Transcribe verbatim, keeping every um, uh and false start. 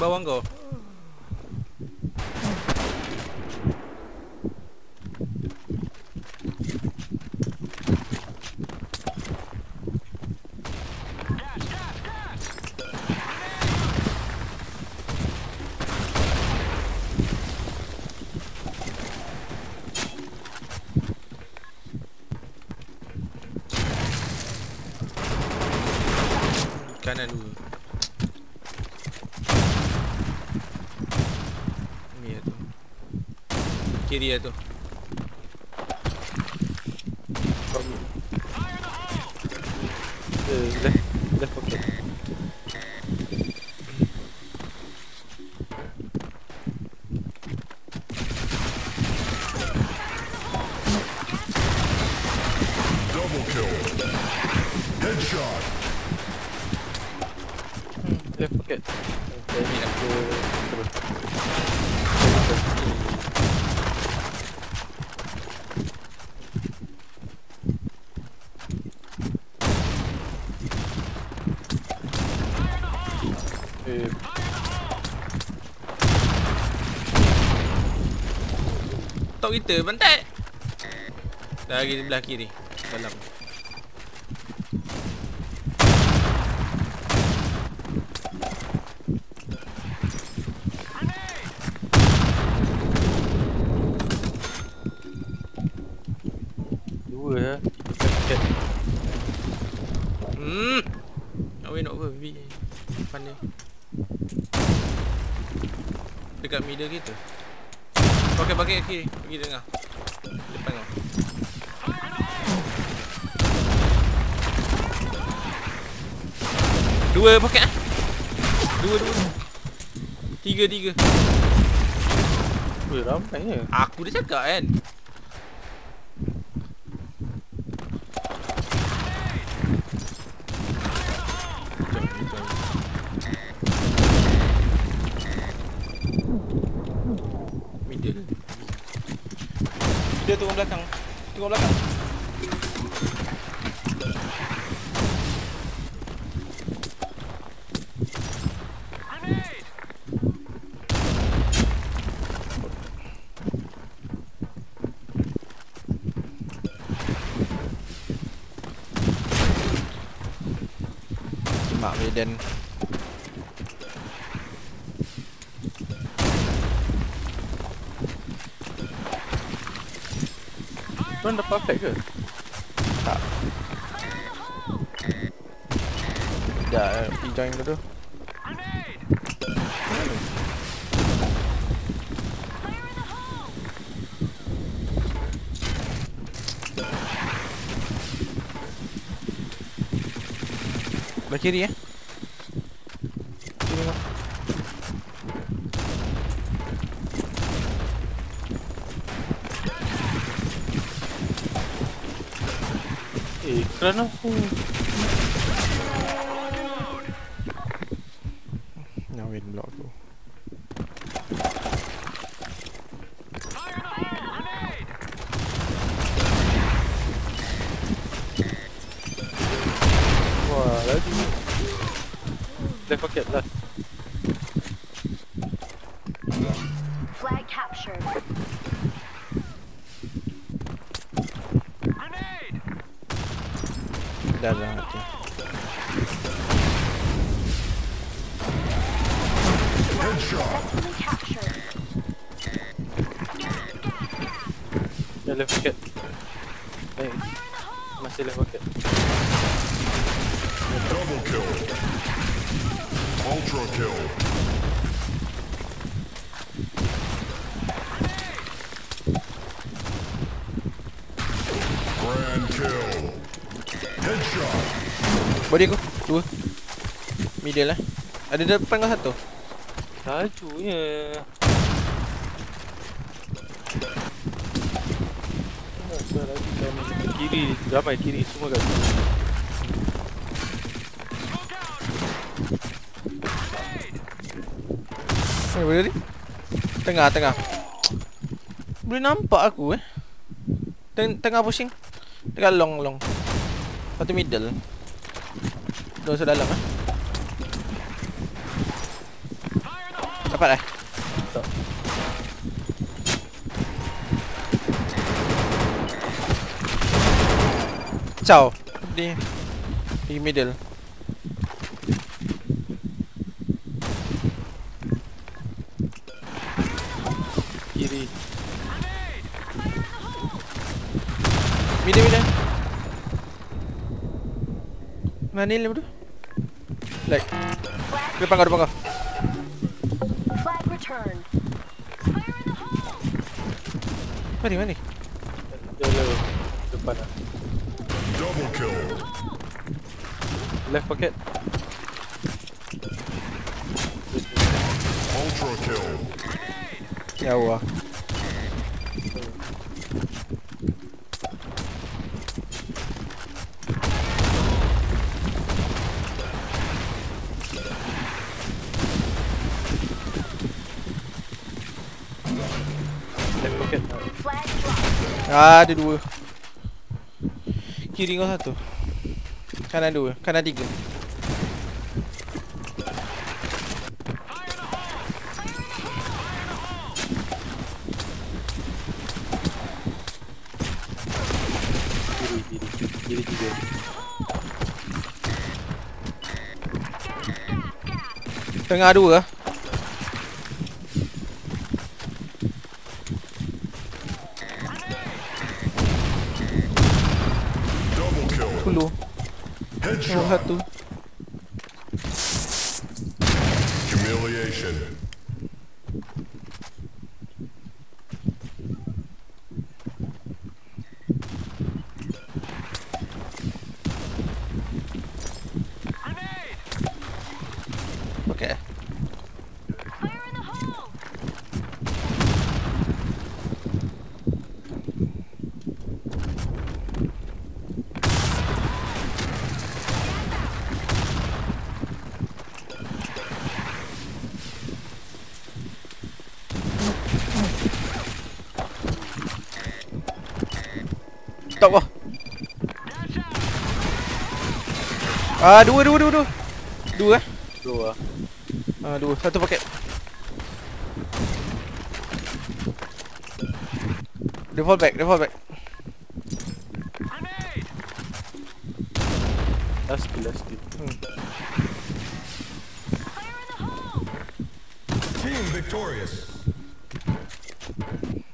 bawah kau. Kanan dulu. Ni ya tu. Kiri ya tu. Eh, left, left pocket. Double kill. Headshot. Left pocket. Okay, ni aku terus. Eh, Tok kita bantai. Dari belah kiri. Dalam. dua ya. Left pocket. Hmm. Awak nak apa? V. Depan dia. Dekat middle kita. Pakai pakai kiri, pergi tengah. Depan kau. Dua pakai ah. Dua dua. Tiga tiga. Weh, ramai ya. Aku dah cakap kan. Middle. Dia turun belakang. Turun belakang. Mak Medan. Tuan dah perfect ke? Tak. Dah, pergi join dulu. Belah kiri eh. Kiri kau. Eh, kerana aku Nyawin blok tu. wah, lagi. Left pocket last. Flag captured. Dah dah tu. Headshot. Successfully captured. Dah left pocket. Eh, masih left pocket. Double kill. Ultra kill. Grand kill. Headshot. Body aku. Dua. Middle lah. Ada depan kau satu. Lajunya. Kenapa lagi saya main kiri? Ramai kiri semua kat sini. Eh, boleh ni? Tengah, tengah. Boleh nampak aku eh. Teng tengah pushing. Dekat long, long. Satu middle. Dua sedalam eh. Dapat dah. Tak. Ciao. Di di middle. Kiri. Middle middle. Mana ni tu? Like. Depan kau, depan kau. Flag returned. Mari, mari. Dia le depan lah. Double kill. Left pocket. Ultra kill. Ya Allah. Left pocket. Flag dropped. Ah, ada dua. Kiri kau satu. Kanan dua, kanan tiga. Kiri, kiri. Kiri tiga. Tengah dua ah. Double kill. Sepuluh. Nombor Headshot. satu. Humiliation. Okay. Tak apa. Ah, dua, dua, dua, dua. Dua eh? Dua. Ah, dua. Satu paket. Dia fall back, dia fall back. Last kill, last kill. Hmm. Team victorious.